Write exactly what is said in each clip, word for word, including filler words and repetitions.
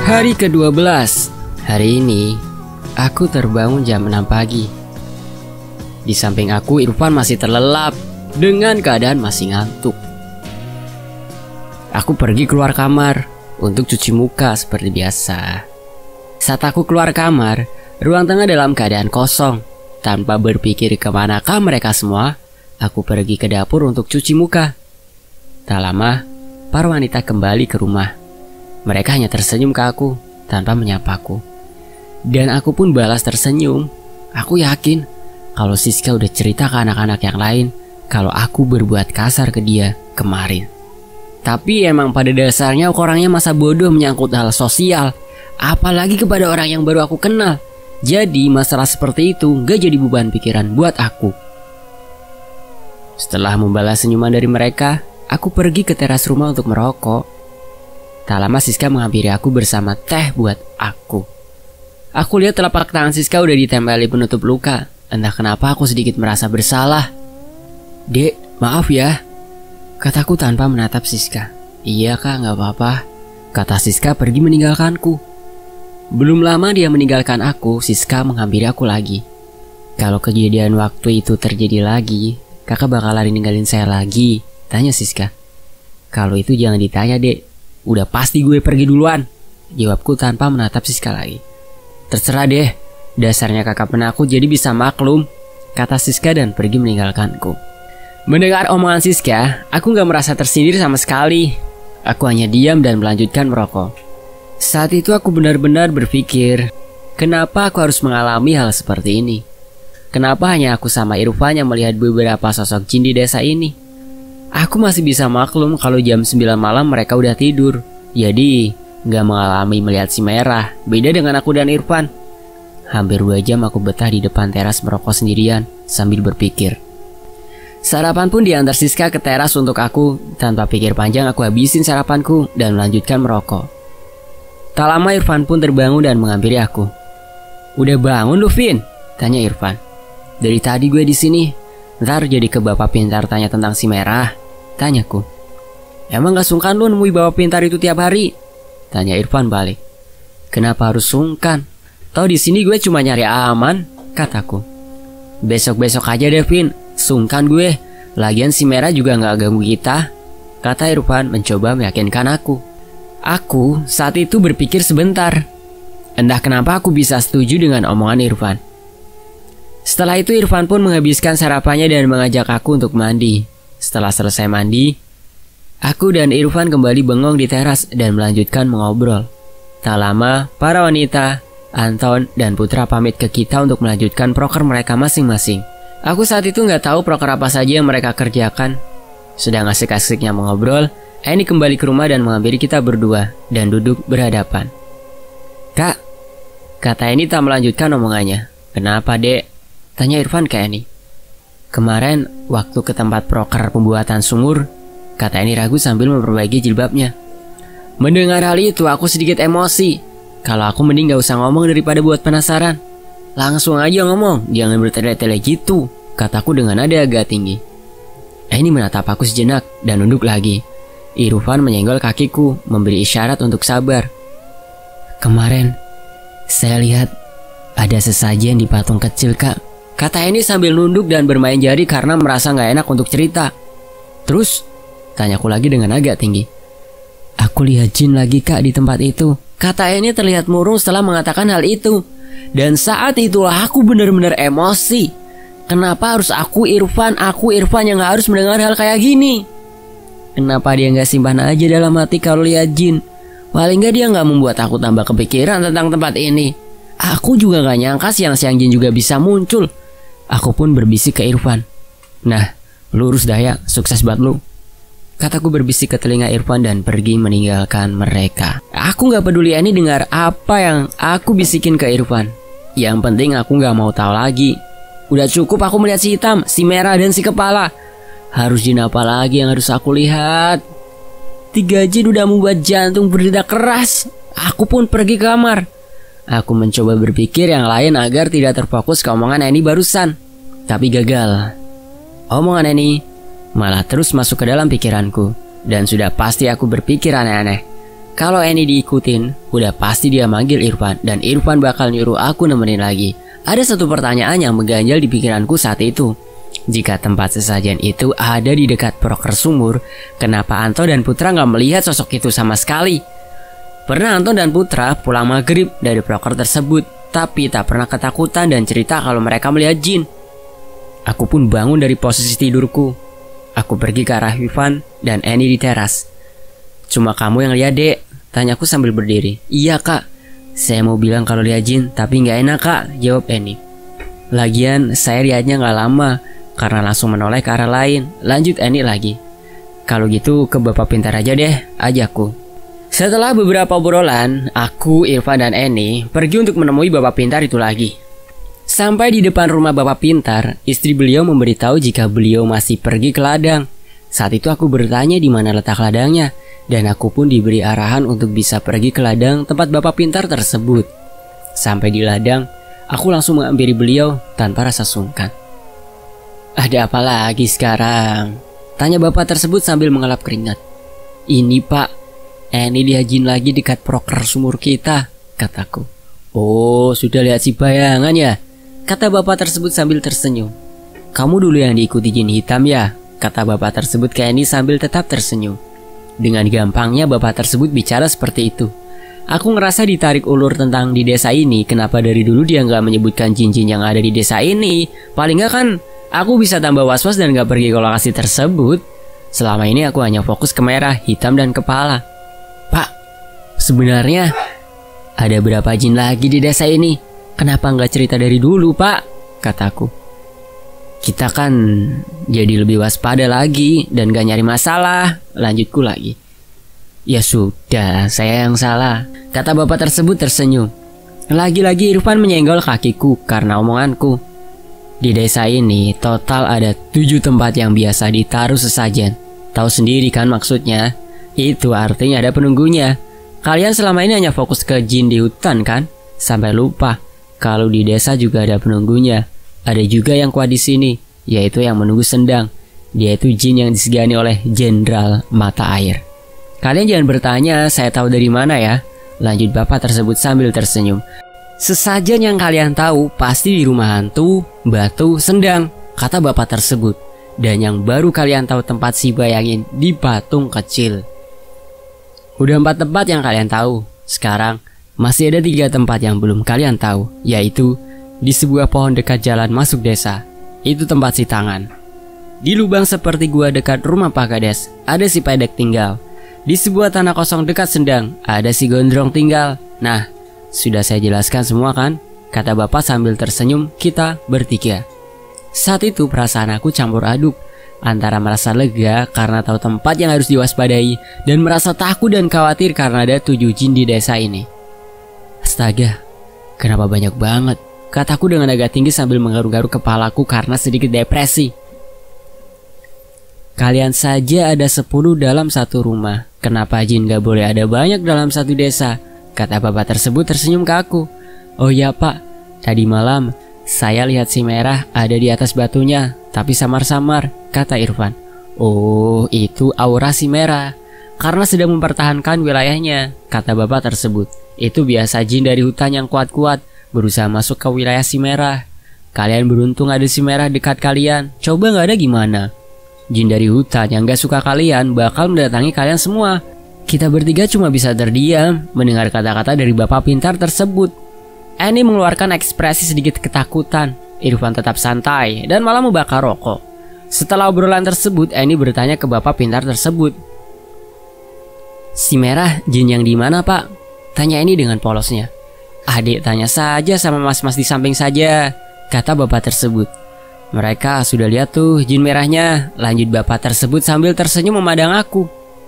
Hari kedua belas. Hari ini aku terbangun jam enam pagi. Di samping aku Irfan masih terlelap dengan keadaan masih ngantuk. Aku pergi keluar kamar untuk cuci muka seperti biasa. Saat aku keluar kamar, ruang tengah dalam keadaan kosong. Tanpa berpikir kemanakah mereka semua, aku pergi ke dapur untuk cuci muka. Tak lama, para wanita kembali ke rumah. Mereka hanya tersenyum ke aku tanpa menyapaku. Dan aku pun balas tersenyum. Aku yakin kalau Siska udah cerita ke anak-anak yang lain kalau aku berbuat kasar ke dia kemarin. Tapi emang pada dasarnya aku orangnya masa bodoh menyangkut hal sosial, apalagi kepada orang yang baru aku kenal. Jadi masalah seperti itu gak jadi beban pikiran buat aku. Setelah membalas senyuman dari mereka, aku pergi ke teras rumah untuk merokok. Tak lama Siska menghampiri aku bersama teh buat aku. Aku lihat telapak tangan Siska udah ditempeli penutup luka. Entah kenapa aku sedikit merasa bersalah. "Dek, maaf ya," kataku tanpa menatap Siska. "Iya kak, gak apa-apa," kata Siska pergi meninggalkanku. Belum lama dia meninggalkan aku, Siska menghampiri aku lagi. "Kalau kejadian waktu itu terjadi lagi, kakak bakalan ninggalin saya lagi?" tanya Siska. "Kalau itu jangan ditanya dek, udah pasti gue pergi duluan," jawabku tanpa menatap Siska lagi. "Terserah deh, dasarnya kakak penakut jadi bisa maklum," kata Siska dan pergi meninggalkanku. Mendengar omongan Siska, aku gak merasa tersindir sama sekali. Aku hanya diam dan melanjutkan merokok. Saat itu aku benar-benar berpikir, kenapa aku harus mengalami hal seperti ini? Kenapa hanya aku sama Irfan yang melihat beberapa sosok jin di desa ini? Aku masih bisa maklum kalau jam sembilan malam mereka udah tidur. Jadi gak mengalami melihat si merah. Beda dengan aku dan Irfan. Hampir dua jam aku betah di depan teras merokok sendirian sambil berpikir. Sarapan pun diantar Siska ke teras untuk aku. Tanpa pikir panjang aku habisin sarapanku dan melanjutkan merokok. Tak lama Irfan pun terbangun dan menghampiri aku. "Udah bangun lu, Vin?" tanya Irfan. "Dari tadi gue di sini. Ntar jadi ke bapak pintar tanya tentang si merah," tanyaku. "Emang gak sungkan lu nemui bapak pintar itu tiap hari?" tanya Irfan balik. "Kenapa harus sungkan? Tahu di sini gue cuma nyari aman," kataku. "Besok-besok aja deh, Vin. Sungkan gue. Lagian si merah juga gak ganggu kita," kata Irfan mencoba meyakinkan aku. Aku saat itu berpikir sebentar. Entah kenapa aku bisa setuju dengan omongan Irfan. Setelah itu Irfan pun menghabiskan sarapannya dan mengajak aku untuk mandi. Setelah selesai mandi, aku dan Irfan kembali bengong di teras dan melanjutkan mengobrol. Tak lama, para wanita, Anton dan Putra pamit ke kita untuk melanjutkan proker mereka masing-masing. Aku saat itu nggak tahu proker apa saja yang mereka kerjakan. Sedang asik-asiknya mengobrol, Eni kembali ke rumah dan menghampiri kita berdua dan duduk berhadapan. "Kak," kata Eni tak melanjutkan omongannya. "Kenapa dek?" tanya Irfan ke Eni. "Kemarin waktu ke tempat proker pembuatan sumur," kata Eni ragu sambil memperbaiki jilbabnya. Mendengar hal itu aku sedikit emosi. Kalau aku mending gak usah ngomong daripada buat penasaran. "Langsung aja ngomong, jangan bertele-tele gitu," kataku dengan nada agak tinggi. Eni menatap aku sejenak dan nunduk lagi. Irfan menyenggol kakiku, memberi isyarat untuk sabar. "Kemarin saya lihat ada sesajen di patung kecil kak," kata Eni sambil nunduk dan bermain jari karena merasa gak enak untuk cerita. "Terus?" tanyaku lagi dengan agak tinggi. "Aku lihat jin lagi kak di tempat itu," kata Eni terlihat murung setelah mengatakan hal itu. Dan saat itulah aku benar-benar emosi. Kenapa harus aku Irfan, aku Irfan yang gak harus mendengar hal kayak gini? Kenapa dia gak simpan aja dalam hati kalau lihat jin? Paling gak dia gak membuat aku tambah kepikiran tentang tempat ini. Aku juga gak nyangka siang-siang jin juga bisa muncul. Aku pun berbisik ke Irfan. "Nah, lurus dah ya, sukses buat lu," kataku berbisik ke telinga Irfan dan pergi meninggalkan mereka. Aku gak peduli Eni dengar apa yang aku bisikin ke Irfan. Yang penting aku gak mau tahu lagi. Udah cukup aku melihat si hitam, si merah dan si kepala. Harus jin apa lagi yang harus aku lihat? Tiga jin udah membuat jantung berdetak keras. Aku pun pergi ke kamar. Aku mencoba berpikir yang lain agar tidak terfokus ke omongan Eni barusan. Tapi gagal. Omongan Eni malah terus masuk ke dalam pikiranku. Dan sudah pasti aku berpikir aneh-aneh. Kalau Eni diikutin, udah pasti dia manggil Irfan, dan Irfan bakal nyuruh aku nemenin lagi. Ada satu pertanyaan yang mengganjal di pikiranku saat itu. Jika tempat sesajen itu ada di dekat proker sumur, kenapa Anto dan Putra nggak melihat sosok itu sama sekali? Pernah Anto dan Putra pulang maghrib dari proker tersebut, tapi tak pernah ketakutan dan cerita kalau mereka melihat jin. Aku pun bangun dari posisi tidurku. Aku pergi ke arah Irfan dan Eni di teras. Cuma kamu yang lihat, Dek? Tanyaku sambil berdiri. Iya, Kak. Saya mau bilang kalau lihat jin, tapi nggak enak, Kak, jawab Eni. Lagian saya lihatnya nggak lama, karena langsung menoleh ke arah lain. Lanjut Eni lagi. Kalau gitu ke Bapak Pintar aja deh, ajakku. Setelah beberapa obrolan, aku, Irfan, dan Eni pergi untuk menemui Bapak Pintar itu lagi. Sampai di depan rumah Bapak Pintar, istri beliau memberitahu jika beliau masih pergi ke ladang. Saat itu aku bertanya di mana letak ladangnya, dan aku pun diberi arahan untuk bisa pergi ke ladang tempat Bapak Pintar tersebut. Sampai di ladang, aku langsung menghampiri beliau tanpa rasa sungkan. Ada apa lagi sekarang? Tanya bapak tersebut sambil mengelap keringat. Ini Pak, Eni lihat jin lagi dekat proker sumur kita, kataku. Oh, sudah lihat si bayangan ya? Kata bapak tersebut sambil tersenyum. Kamu dulu yang diikuti jin hitam ya? Kata bapak tersebut ke Eni sambil tetap tersenyum. Dengan gampangnya bapak tersebut bicara seperti itu. Aku ngerasa ditarik ulur tentang di desa ini. Kenapa dari dulu dia nggak menyebutkan jin-jin yang ada di desa ini? Paling nggak kan aku bisa tambah was-was dan nggak pergi ke lokasi tersebut. Selama ini aku hanya fokus ke merah, hitam, dan kepala. Pak, sebenarnya ada berapa jin lagi di desa ini? Kenapa nggak cerita dari dulu, Pak? Kataku. Kita kan jadi lebih waspada lagi dan gak nyari masalah. Lanjutku lagi. Ya sudah, saya yang salah, kata bapak tersebut tersenyum. Lagi-lagi Irfan menyenggol kakiku karena omonganku. Di desa ini total ada tujuh tempat yang biasa ditaruh sesajen. Tahu sendiri kan maksudnya? Itu artinya ada penunggunya. Kalian selama ini hanya fokus ke jin di hutan kan? Sampai lupa kalau di desa juga ada penunggunya. Ada juga yang kuat di sini, yaitu yang menunggu sendang. Dia itu jin yang disegani oleh Jenderal Mata Air. Kalian jangan bertanya saya tahu dari mana ya. Lanjut bapak tersebut sambil tersenyum. Sesajen yang kalian tahu pasti di rumah hantu, batu, sendang, kata bapak tersebut. Dan yang baru kalian tahu tempat si bayangin di patung kecil. Udah empat tempat yang kalian tahu. Sekarang masih ada tiga tempat yang belum kalian tahu, yaitu di sebuah pohon dekat jalan masuk desa. Itu tempat si tangan. Di lubang seperti gua dekat rumah Pak Kades, ada si pedek tinggal. Di sebuah tanah kosong dekat sendang, ada si gondrong tinggal. Nah, sudah saya jelaskan semua kan? Kata bapak sambil tersenyum kita bertiga. Saat itu perasaan aku campur aduk, antara merasa lega karena tahu tempat yang harus diwaspadai, dan merasa takut dan khawatir karena ada tujuh jin di desa ini. Astaga, kenapa banyak banget? Kataku dengan agak tinggi sambil menggaruk-garuk kepalaku karena sedikit depresi. Kalian saja ada sepuluh dalam satu rumah. Kenapa jin gak boleh ada banyak dalam satu desa? Kata bapak tersebut tersenyum ke aku. Oh ya Pak, tadi malam saya lihat si merah ada di atas batunya, tapi samar-samar, kata Irfan. Oh, itu aura si merah. Karena sedang mempertahankan wilayahnya, kata bapak tersebut. Itu biasa jin dari hutan yang kuat-kuat berusaha masuk ke wilayah si merah. Kalian beruntung ada si merah dekat kalian. Coba gak ada gimana? Jin dari hutan yang gak suka kalian bakal mendatangi kalian semua. Kita bertiga cuma bisa terdiam mendengar kata-kata dari bapak pintar tersebut. Eni mengeluarkan ekspresi sedikit ketakutan. Irfan tetap santai dan malah membakar rokok. Setelah obrolan tersebut, Eni bertanya ke bapak pintar tersebut. Si merah jin yang di mana Pak? Tanya Eni dengan polosnya. Adik tanya saja sama mas-mas di samping saja, kata bapak tersebut. Mereka sudah lihat tuh jin merahnya. Lanjut bapak tersebut sambil tersenyum memandang aku.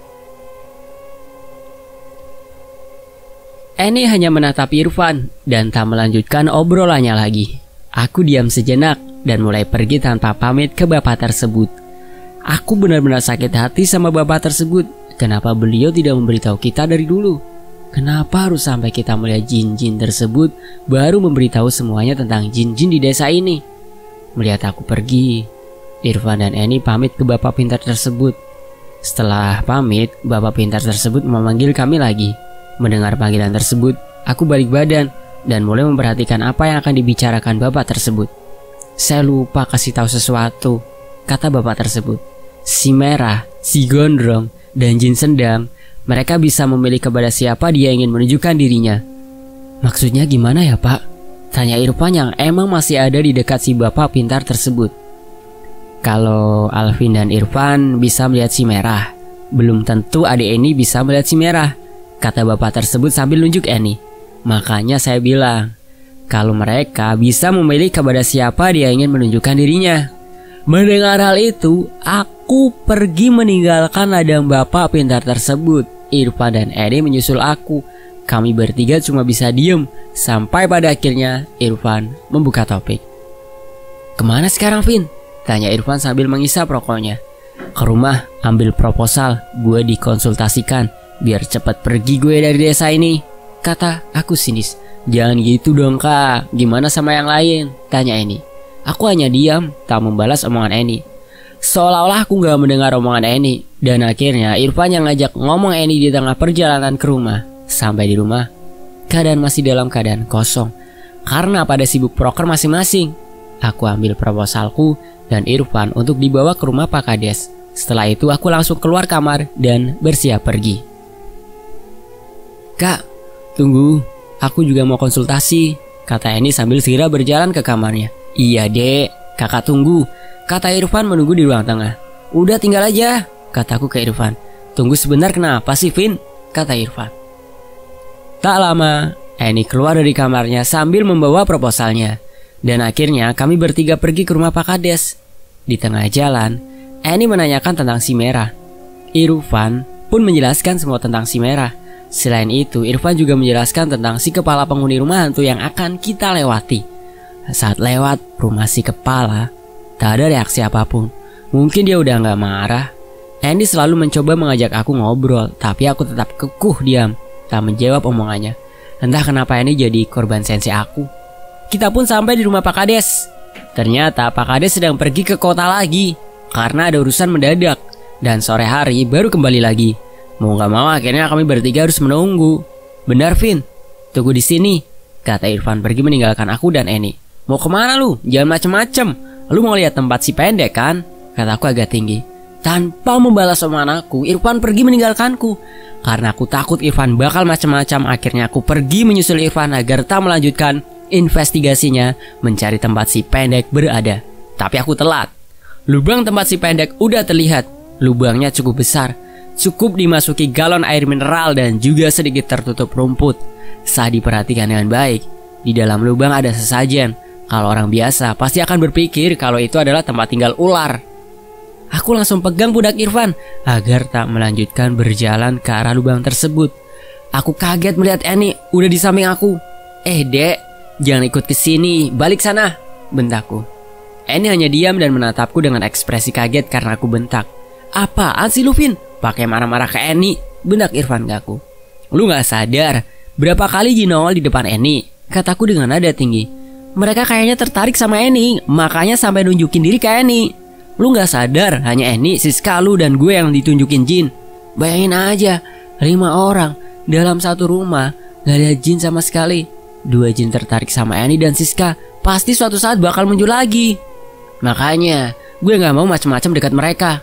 Eni hanya menatap Irfan dan tak melanjutkan obrolannya lagi. Aku diam sejenak dan mulai pergi tanpa pamit ke bapak tersebut. Aku benar-benar sakit hati sama bapak tersebut. Kenapa beliau tidak memberitahu kita dari dulu? Kenapa harus sampai kita melihat jin-jin tersebut baru memberitahu semuanya tentang jin-jin di desa ini? Melihat aku pergi, Irfan dan Eni pamit ke bapak pintar tersebut. Setelah pamit, bapak pintar tersebut memanggil kami lagi. Mendengar panggilan tersebut, aku balik badan dan mulai memperhatikan apa yang akan dibicarakan bapak tersebut. Saya lupa kasih tahu sesuatu, kata bapak tersebut. Si merah, si gondrong, dan jin sedang, mereka bisa memilih kepada siapa dia ingin menunjukkan dirinya. Maksudnya gimana ya pak? Tanya Irfan yang emang masih ada di dekat si bapak pintar tersebut. Kalau Alvin dan Irfan bisa melihat si merah, belum tentu adik Eni bisa melihat si merah, kata bapak tersebut sambil nunjuk Eni. Makanya saya bilang, kalau mereka bisa memilih kepada siapa dia ingin menunjukkan dirinya. Mendengar hal itu, aku pergi meninggalkan ladang bapak pintar tersebut. Irfan dan Eni menyusul aku. Kami bertiga cuma bisa diem, sampai pada akhirnya Irfan membuka topik. Kemana sekarang, Vin? Tanya Irfan sambil mengisap rokoknya. Ke rumah, ambil proposal, gue dikonsultasikan, biar cepat pergi gue dari desa ini, kata aku sinis. Jangan gitu dong kak, gimana sama yang lain? Tanya Eni. Aku hanya diam, tak membalas omongan Eni. Seolah-olah aku gak mendengar omongan Eni. Dan akhirnya Irfan yang ngajak ngomong Eni di tengah perjalanan ke rumah. Sampai di rumah, keadaan masih dalam keadaan kosong, karena pada sibuk proker masing-masing. Aku ambil proposalku dan Irfan untuk dibawa ke rumah Pak Kades. Setelah itu aku langsung keluar kamar dan bersiap pergi. Kak, tunggu, aku juga mau konsultasi, kata Eni sambil segera berjalan ke kamarnya. Iya dek, kakak tunggu, kata Irfan menunggu di ruang tengah. Udah tinggal aja, kataku ke Irfan. Tunggu sebentar kenapa sih Vin, kata Irfan. Tak lama, Eni keluar dari kamarnya sambil membawa proposalnya. Dan akhirnya kami bertiga pergi ke rumah Pak Kades. Di tengah jalan, Eni menanyakan tentang si merah. Irfan pun menjelaskan semua tentang si merah. Selain itu, Irfan juga menjelaskan tentang si kepala penghuni rumah hantu yang akan kita lewati. Saat lewat rumah si kepala, tak ada reaksi apapun. Mungkin dia udah gak marah. Eni selalu mencoba mengajak aku ngobrol, tapi aku tetap kekuh diam, tak menjawab omongannya. Entah kenapa Eni jadi korban sensi aku. Kita pun sampai di rumah Pak Kades. Ternyata Pak Kades sedang pergi ke kota lagi karena ada urusan mendadak. Dan sore hari baru kembali lagi. Mau gak mau akhirnya kami bertiga harus menunggu. Benar Vin, tunggu di sini, kata Irfan pergi meninggalkan aku dan Eni. Mau kemana lu? Jangan macem-macem. Lu mau lihat tempat si pendek kan? Kataku agak tinggi. Tanpa membalas omongan aku, Irfan pergi meninggalkanku. Karena aku takut Irfan bakal macam-macam, akhirnya aku pergi menyusul Irfan agar tak melanjutkan investigasinya mencari tempat si pendek berada. Tapi aku telat. Lubang tempat si pendek udah terlihat. Lubangnya cukup besar, cukup dimasuki galon air mineral dan juga sedikit tertutup rumput. Saat diperhatikan dengan baik, di dalam lubang ada sesajen. Kalau orang biasa pasti akan berpikir kalau itu adalah tempat tinggal ular. Aku langsung pegang pundak Irfan agar tak melanjutkan berjalan ke arah lubang tersebut. Aku kaget melihat Eni udah di samping aku. Eh dek, jangan ikut ke sini, balik sana, bentakku. Eni hanya diam dan menatapku dengan ekspresi kaget karena aku bentak. Apaan sih lu Vin? Pakai marah-marah ke Eni, bentak Irfan ke aku. Lu gak sadar berapa kali Jin nongol di depan Eni, kataku dengan nada tinggi. Mereka kayaknya tertarik sama Eni, makanya sampai nunjukin diri ke Eni. Lu gak sadar hanya Eni, Siska, lu dan gue yang ditunjukin Jin. Bayangin aja, lima orang dalam satu rumah, gak ada Jin sama sekali. Dua Jin tertarik sama Eni dan Siska, pasti suatu saat bakal muncul lagi. Makanya gue gak mau macam-macam dekat mereka.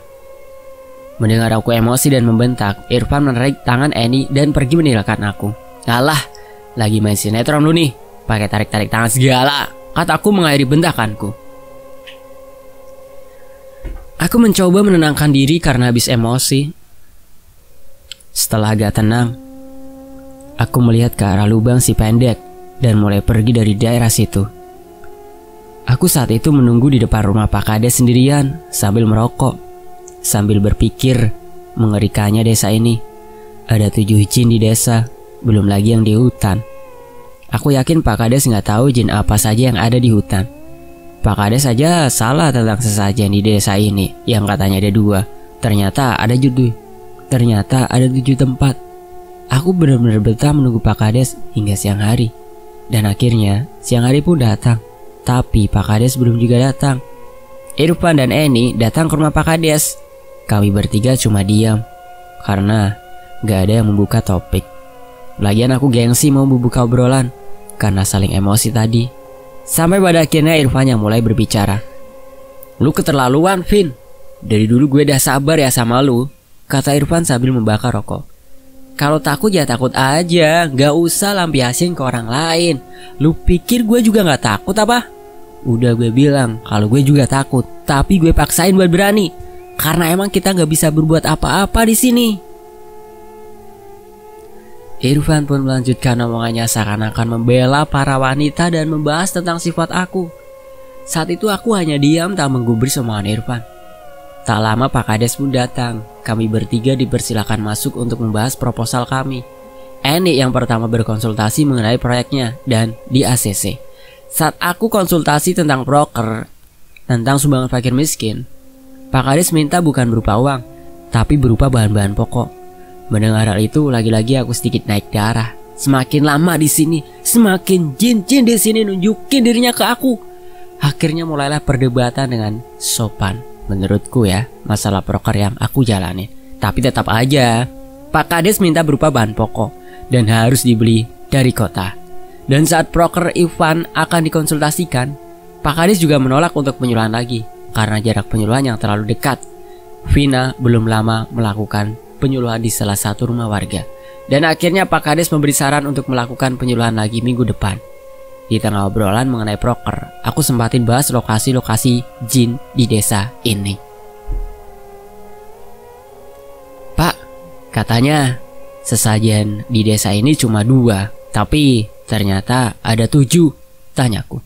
Mendengar aku emosi dan membentak, Irfan menarik tangan Eni dan pergi meninggalkan aku. Alah, lagi main sinetron lu nih, pakai tarik-tarik tangan segala, kataku mengakhiri bentakanku. Aku mencoba menenangkan diri karena habis emosi. Setelah agak tenang, aku melihat ke arah lubang si pendek dan mulai pergi dari daerah situ. Aku saat itu menunggu di depan rumah Pak Kades sendirian sambil merokok, sambil berpikir mengerikannya desa ini. Ada tujuh jin di desa, belum lagi yang di hutan. Aku yakin Pak Kades nggak tahu jin apa saja yang ada di hutan. Pak Kades saja salah tentang sesajen di desa ini yang katanya ada dua. Ternyata ada tujuh. Ternyata ada tujuh tempat. Aku benar-benar betah menunggu Pak Kades hingga siang hari. Dan akhirnya siang hari pun datang. Tapi Pak Kades belum juga datang. Irfan dan Eni datang ke rumah Pak Kades. Kami bertiga cuma diam karena gak ada yang membuka topik. Lagian aku gengsi mau membuka obrolan karena saling emosi tadi. Sampai pada akhirnya Irfan yang mulai berbicara. "Lu keterlaluan, Vin. Dari dulu gue udah sabar ya sama lu," kata Irfan sambil membakar rokok. "Kalau takut ya takut aja, gak usah lampiasin ke orang lain. Lu pikir gue juga gak takut apa? Udah gue bilang kalau gue juga takut, tapi gue paksain buat berani. Karena emang kita gak bisa berbuat apa-apa di sini." Irfan pun melanjutkan omongannya seakan-akan membela para wanita dan membahas tentang sifat aku. Saat itu aku hanya diam tak menggubris omongan Irfan. Tak lama Pak Kades pun datang. Kami bertiga dipersilakan masuk untuk membahas proposal kami. Eni yang pertama berkonsultasi mengenai proyeknya dan di A C C. Saat aku konsultasi tentang proker, tentang sumbangan fakir miskin, Pak Kades minta bukan berupa uang, tapi berupa bahan-bahan pokok. Mendengar hal itu, lagi-lagi aku sedikit naik darah. Semakin lama di sini, semakin jin-jin di sini nunjukin dirinya ke aku. Akhirnya mulailah perdebatan dengan sopan, menurutku ya, masalah proker yang aku jalani. Tapi tetap aja, Pak Kades minta berupa bahan pokok dan harus dibeli dari kota. Dan saat proker Irfan akan dikonsultasikan, Pak Kades juga menolak untuk penyuluhan lagi karena jarak penyuluhan yang terlalu dekat. Vina belum lama melakukan penyuluhan di salah satu rumah warga. Dan akhirnya Pak Kades memberi saran untuk melakukan penyuluhan lagi minggu depan. Di tengah obrolan mengenai proker, aku sempatin bahas lokasi-lokasi jin di desa ini. "Pak, katanya sesajen di desa ini cuma dua, tapi ternyata ada tujuh," tanyaku.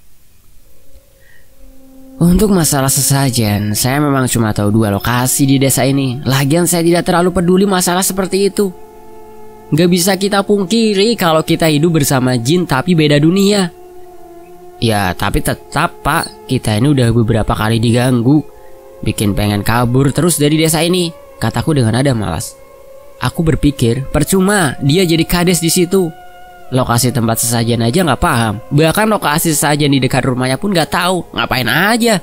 "Untuk masalah sesajen, saya memang cuma tahu dua lokasi di desa ini. Lagian saya tidak terlalu peduli masalah seperti itu. Gak bisa kita pungkiri kalau kita hidup bersama jin tapi beda dunia." "Ya tapi tetap Pak, kita ini udah beberapa kali diganggu. Bikin pengen kabur terus dari desa ini," kataku dengan nada malas. Aku berpikir percuma dia jadi kades di situ. Lokasi tempat sesajen aja nggak paham. Bahkan lokasi sesajen di dekat rumahnya pun nggak tahu. Ngapain aja?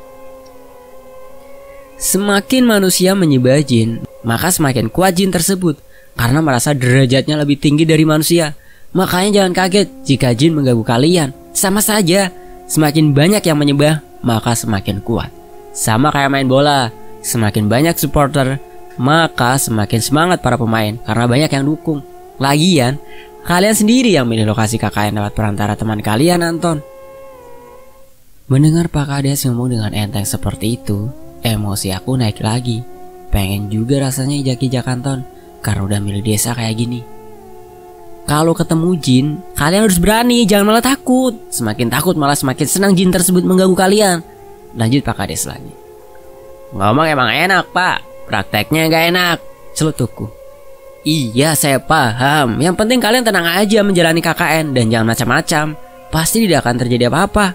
Semakin manusia menyembah jin, maka semakin kuat jin tersebut karena merasa derajatnya lebih tinggi dari manusia. Makanya jangan kaget jika jin mengganggu kalian. Sama saja, semakin banyak yang menyembah, maka semakin kuat. Sama kayak main bola, semakin banyak supporter, maka semakin semangat para pemain karena banyak yang dukung. Lagian, kalian sendiri yang milih lokasi K K N lewat perantara teman kalian, Anton. Mendengar Pak Kades ngomong dengan enteng seperti itu, emosi aku naik lagi. Pengen juga rasanya ijak-ijak Anton karena udah milih desa kayak gini. Kalau ketemu jin, kalian harus berani, jangan malah takut. Semakin takut malah semakin senang jin tersebut mengganggu kalian. Lanjut Pak Kades lagi. "Ngomong emang enak Pak, prakteknya gak enak," celutukku. "Iya saya paham, yang penting kalian tenang aja menjalani K K N dan jangan macam-macam. Pasti tidak akan terjadi apa-apa."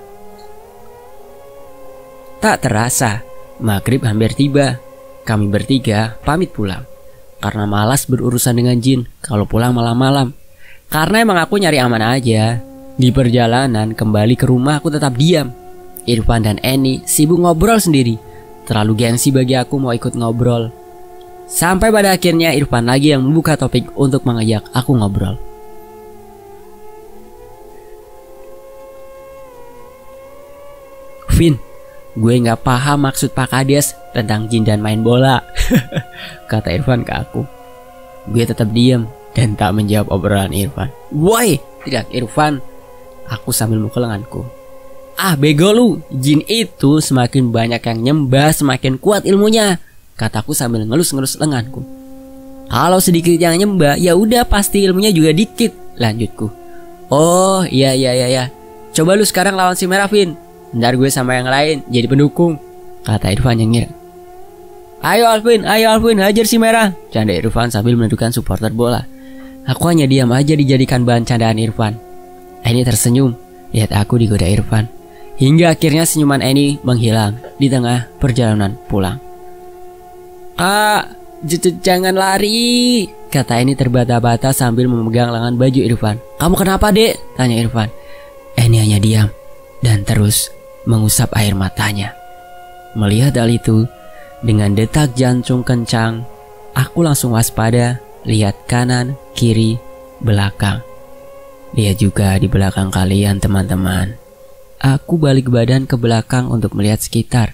Tak terasa, maghrib hampir tiba. Kami bertiga pamit pulang karena malas berurusan dengan jin kalau pulang malam-malam. Karena emang aku nyari aman aja. Di perjalanan kembali ke rumah aku tetap diam. Irfan dan Eni sibuk ngobrol sendiri. Terlalu gengsi bagi aku mau ikut ngobrol. Sampai pada akhirnya Irfan lagi yang membuka topik untuk mengajak aku ngobrol. "Vin, gue gak paham maksud Pak Kades tentang jin dan main bola," kata Irfan ke aku. Gue tetap diam dan tak menjawab obrolan Irfan. "Woi!" teriak Irfan. Aku sambil mukul lenganku. "Ah bego lu, jin itu semakin banyak yang nyembah semakin kuat ilmunya," kataku sambil ngelus-ngelus lenganku. "Kalau sedikit yang nyembah, ya udah pasti ilmunya juga dikit," lanjutku. "Oh iya iya iya ya. Coba lu sekarang lawan si Merah, Vin. Ntar gue sama yang lain jadi pendukung," kata Irfan yang ngira. "Ayo Alvin, ayo Alvin, hajar si Merah," canda Irfan sambil menentukan supporter bola. Aku hanya diam aja dijadikan bahan candaan Irfan. Eni tersenyum lihat aku digoda Irfan. Hingga akhirnya senyuman Eni menghilang di tengah perjalanan pulang. "Kak, jangan lari," kata Eni terbata-bata sambil memegang lengan baju Irfan. "Kamu kenapa dek?" tanya Irfan. Eni hanya diam dan terus mengusap air matanya. Melihat hal itu, Dengan detak jantung kencang, aku langsung waspada, lihat kanan, kiri, belakang. Lihat juga di belakang kalian teman-teman. Aku balik badan ke belakang untuk melihat sekitar.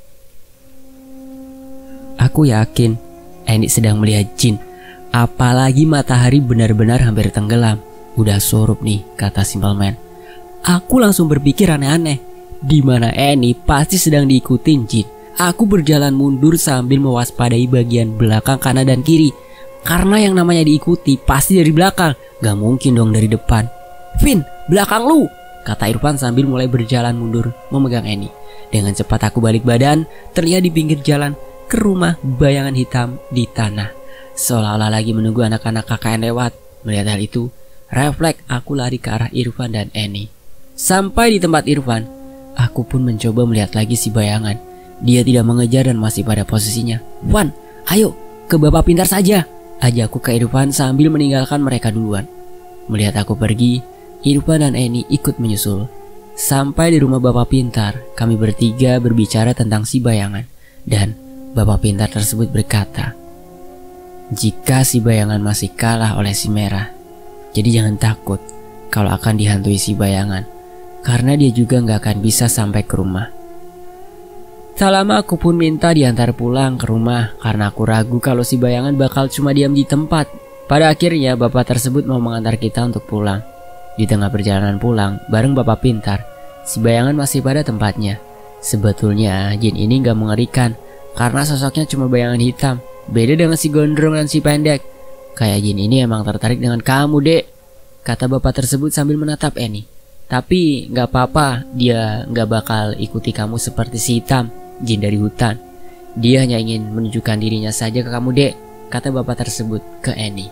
Aku yakin Eni sedang melihat jin. Apalagi matahari benar-benar hampir tenggelam. Udah surup nih, kata Simple Man. Aku langsung berpikir aneh-aneh. Di mana Eni pasti sedang diikutin jin. Aku berjalan mundur sambil mewaspadai bagian belakang kanan dan kiri. Karena yang namanya diikuti pasti dari belakang. Gak mungkin dong dari depan. Vin, belakang lu, kata Irfan sambil mulai berjalan mundur memegang Eni. Dengan cepat aku balik badan, terlihat di pinggir jalan ke rumah bayangan hitam di tanah. Seolah-olah lagi menunggu anak-anak K K N lewat. Melihat hal itu, refleks aku lari ke arah Irfan dan Eni. Sampai di tempat Irfan, aku pun mencoba melihat lagi si bayangan. Dia tidak mengejar dan masih pada posisinya. Wan, ayo ke bapak pintar saja, ajakku ke Irfan sambil meninggalkan mereka duluan. Melihat aku pergi, Irfan dan Eni ikut menyusul. Sampai di rumah bapak pintar, kami bertiga berbicara tentang si bayangan. Dan bapak pintar tersebut berkata, jika si bayangan masih kalah oleh si merah, jadi jangan takut kalau akan dihantui si bayangan, karena dia juga gak akan bisa sampai ke rumah. Tak lama aku pun minta diantar pulang ke rumah karena aku ragu kalau si bayangan bakal cuma diam di tempat. Pada akhirnya bapak tersebut mau mengantar kita untuk pulang. Di tengah perjalanan pulang bareng bapak pintar, si bayangan masih pada tempatnya. Sebetulnya jin ini gak mengerikan karena sosoknya cuma bayangan hitam. Beda dengan si gondrong dan si pendek. Kayak jin ini emang tertarik dengan kamu, dek, kata bapak tersebut sambil menatap Eni. Tapi gak apa-apa, dia gak bakal ikuti kamu seperti si hitam, jin dari hutan. Dia hanya ingin menunjukkan dirinya saja ke kamu, dek, kata bapak tersebut ke Eni.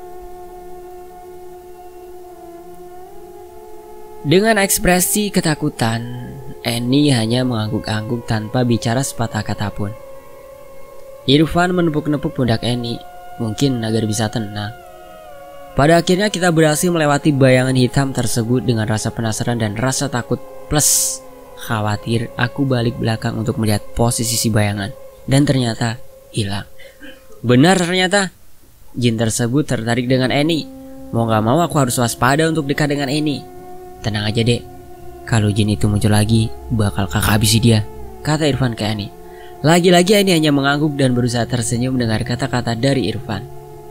Dengan ekspresi ketakutan, Eni hanya mengangguk-angguk tanpa bicara sepatah kata pun. Irfan menepuk-nepuk pundak Eni, mungkin agar bisa tenang. Pada akhirnya kita berhasil melewati bayangan hitam tersebut dengan rasa penasaran dan rasa takut plus khawatir. Aku balik belakang untuk melihat posisi si bayangan dan ternyata hilang. Benar ternyata jin tersebut tertarik dengan Eni. Mau gak mau aku harus waspada untuk dekat dengan Eni. Tenang aja, dek, kalau jin itu muncul lagi bakal kakak habisi dia, kata Irfan ke Eni. Lagi-lagi Eni hanya mengangguk dan berusaha tersenyum mendengar kata-kata dari Irfan.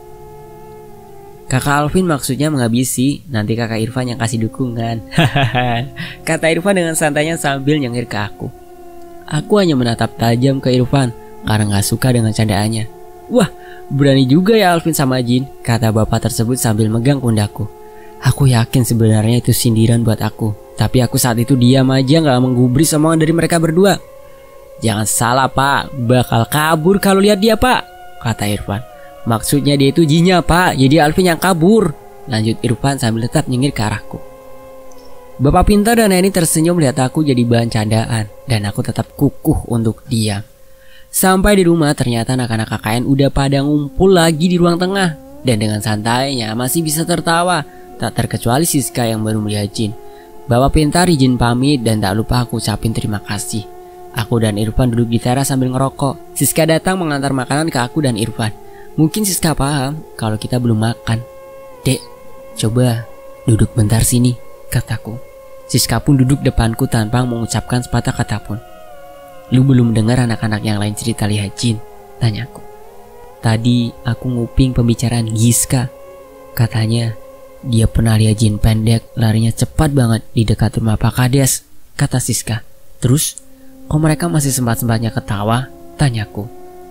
Kakak Alvin maksudnya menghabisi, nanti kakak Irfan yang kasih dukungan. Hahaha, kata Irfan dengan santainya sambil nyengir ke aku. Aku hanya menatap tajam ke Irfan karena gak suka dengan candaannya. Wah, berani juga ya Alvin sama jin, kata bapak tersebut sambil megang pundakku. Aku yakin sebenarnya itu sindiran buat aku, tapi aku saat itu diam aja gak menggubris omongan dari mereka berdua. Jangan salah, pak, bakal kabur kalau lihat dia, pak, kata Irfan. Maksudnya dia itu jinnya, pak, jadi Alvin yang kabur, lanjut Irfan sambil tetap nyengir ke arahku. Bapak pintar dan Eni tersenyum melihat aku jadi bahan candaan, dan aku tetap kukuh untuk diam. Sampai di rumah ternyata anak-anak K K N udah pada ngumpul lagi di ruang tengah, dan dengan santainya masih bisa tertawa, tak terkecuali Siska yang baru melihat jin. Bapak pintar izin pamit dan tak lupa aku ucapin terima kasih. Aku dan Irfan duduk di teras sambil ngerokok. Siska datang mengantar makanan ke aku dan Irfan. Mungkin Siska paham kalau kita belum makan. Dek, coba duduk bentar sini, kataku. Siska pun duduk depanku tanpa mengucapkan sepatah kata pun. Lu belum dengar anak-anak yang lain cerita lihat jin? Tanyaku. Tadi aku nguping pembicaraan Giska. Katanya dia pernah lihat jin pendek larinya cepat banget di dekat rumah Pak Kades, kata Siska. Terus, kok mereka masih sempat-sempatnya ketawa? Tanyaku.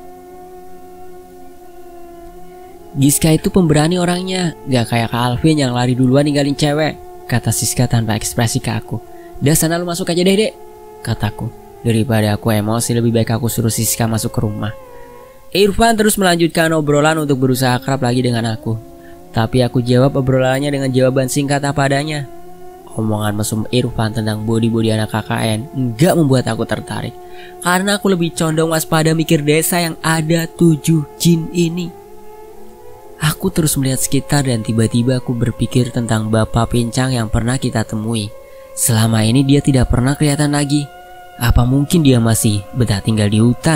Giska itu pemberani orangnya, gak kayak Kak Alvin yang lari duluan ninggalin cewek, kata Siska tanpa ekspresi ke aku. Dah sana lu masuk aja deh, dek, kataku. Daripada aku emosi, lebih baik aku suruh Siska masuk ke rumah. Irfan terus melanjutkan obrolan untuk berusaha akrab lagi dengan aku. Tapi aku jawab obrolannya dengan jawaban singkat apa adanya. Omongan mesum Irfan tentang body-body anak K K N enggak membuat aku tertarik, karena aku lebih condong waspada mikir desa yang ada tujuh jin ini. Aku terus melihat sekitar dan tiba-tiba aku berpikir tentang bapak pincang yang pernah kita temui. Selama ini dia tidak pernah kelihatan lagi. Apa mungkin dia masih betah tinggal di hutan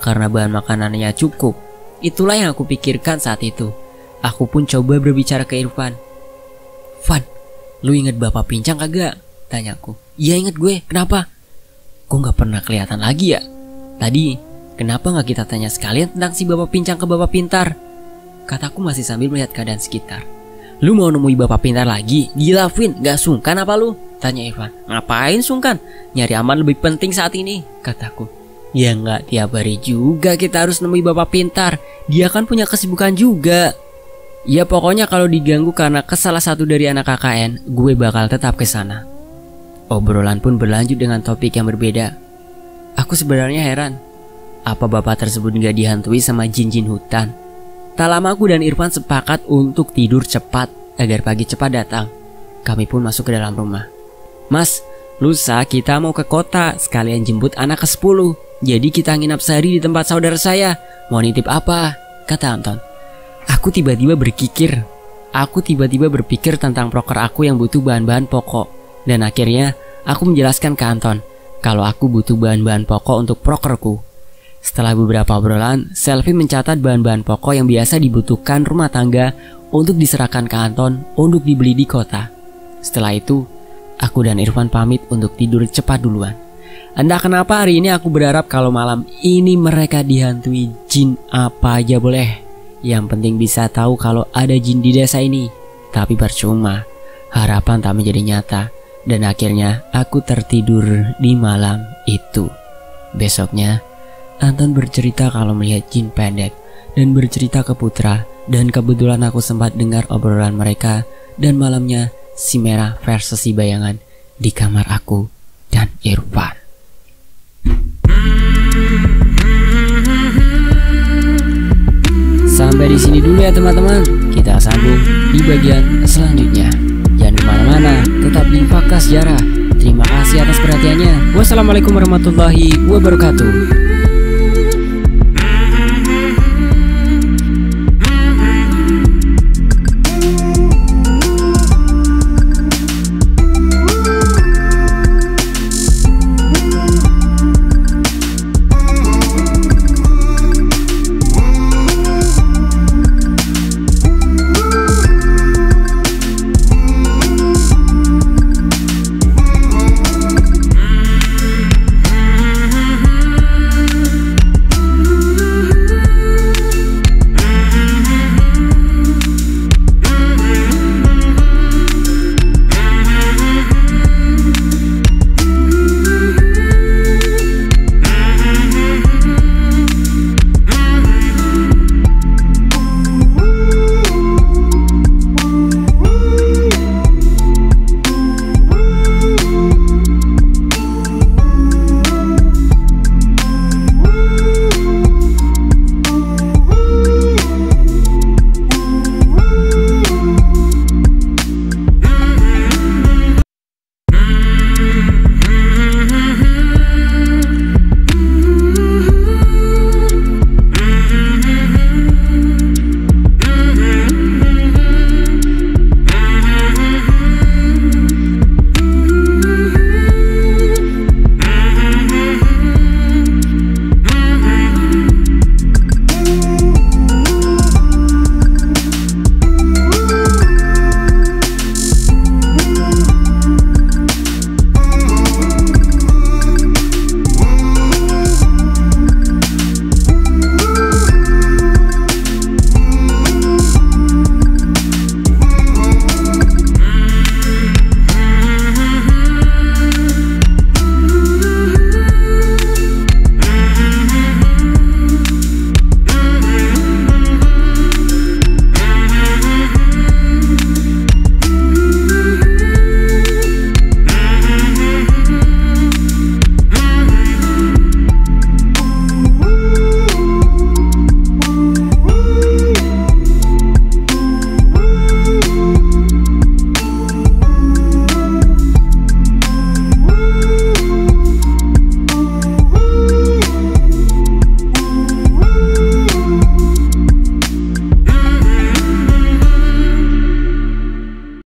karena bahan makanannya cukup. Itulah yang aku pikirkan saat itu. Aku pun coba berbicara ke Irfan. "Van, lu inget Bapak Pincang kagak?" tanyaku. "Iya inget gue, kenapa?" "Kok gak pernah kelihatan lagi ya? Tadi, kenapa gak kita tanya sekalian tentang si Bapak Pincang ke Bapak Pintar?" kataku masih sambil melihat keadaan sekitar. "Lu mau nemui Bapak Pintar lagi? Gila Vin, gak sungkan apa lu?" tanya Irfan. "Ngapain sungkan? Nyari aman lebih penting saat ini," kataku. "Ya nggak tiap hari juga kita harus nemui Bapak Pintar. Dia kan punya kesibukan juga." "Ya pokoknya kalau diganggu karena ke salah satu dari anak K K N, gue bakal tetap ke sana." Obrolan pun berlanjut dengan topik yang berbeda. Aku sebenarnya heran, apa bapak tersebut gak dihantui sama jin-jin hutan? Tak lama aku dan Irfan sepakat untuk tidur cepat agar pagi cepat datang. Kami pun masuk ke dalam rumah. "Mas, lusa kita mau ke kota sekalian jemput anak ke sepuluh. Jadi kita nginap sehari di tempat saudara saya. Mau nitip apa?" kata Anton. Aku tiba-tiba berpikir Aku tiba-tiba berpikir tentang proker aku yang butuh bahan-bahan pokok. Dan akhirnya aku menjelaskan ke Anton kalau aku butuh bahan-bahan pokok untuk prokerku. Setelah beberapa obrolan, Selvi mencatat bahan-bahan pokok yang biasa dibutuhkan rumah tangga untuk diserahkan ke Anton untuk dibeli di kota. Setelah itu, aku dan Irfan pamit untuk tidur cepat duluan. Entah kenapa hari ini aku berharap kalau malam ini mereka dihantui jin apa aja boleh. Yang penting bisa tahu kalau ada jin di desa ini. Tapi percuma, harapan tak menjadi nyata. Dan akhirnya aku tertidur di malam itu. Besoknya, Anton bercerita kalau melihat jin pendek dan bercerita ke Putra. Dan kebetulan aku sempat dengar obrolan mereka. Dan malamnya si Merah versi bayangan di kamar aku dan Irfan. Sampai di sini dulu ya teman-teman. Kita sambung di bagian selanjutnya. Jangan kemana-mana, tetap di Fakta Sejarah. Terima kasih atas perhatiannya. Wassalamualaikum warahmatullahi wabarakatuh.